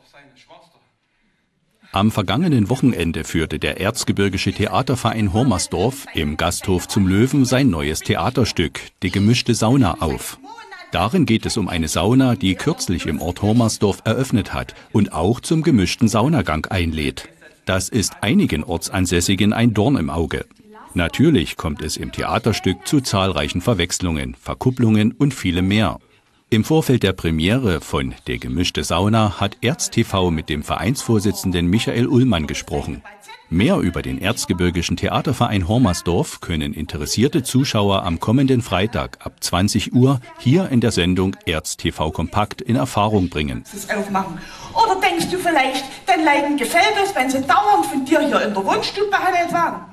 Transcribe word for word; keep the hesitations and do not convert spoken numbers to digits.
Am vergangenen Wochenende führte der Erzgebirgische Theaterverein Hormersdorf im Gasthof zum Löwen sein neues Theaterstück, die gemischte Sauna, auf. Darin geht es um eine Sauna, die kürzlich im Ort Hormersdorf eröffnet hat und auch zum gemischten Saunagang einlädt. Das ist einigen Ortsansässigen ein Dorn im Auge. Natürlich kommt es im Theaterstück zu zahlreichen Verwechslungen, Verkupplungen und vielem mehr. Im Vorfeld der Premiere von Der gemischte Sauna hat ERZ-T V mit dem Vereinsvorsitzenden Michael Ullmann gesprochen. Mehr über den Erzgebirgischen Theaterverein Hormersdorf können interessierte Zuschauer am kommenden Freitag ab zwanzig Uhr hier in der Sendung ERZ-T V Kompakt in Erfahrung bringen. Oder denkst du vielleicht, den Leuten gefällt es, wenn sie dauernd von dir hier in der Wohnstube behandelt werden?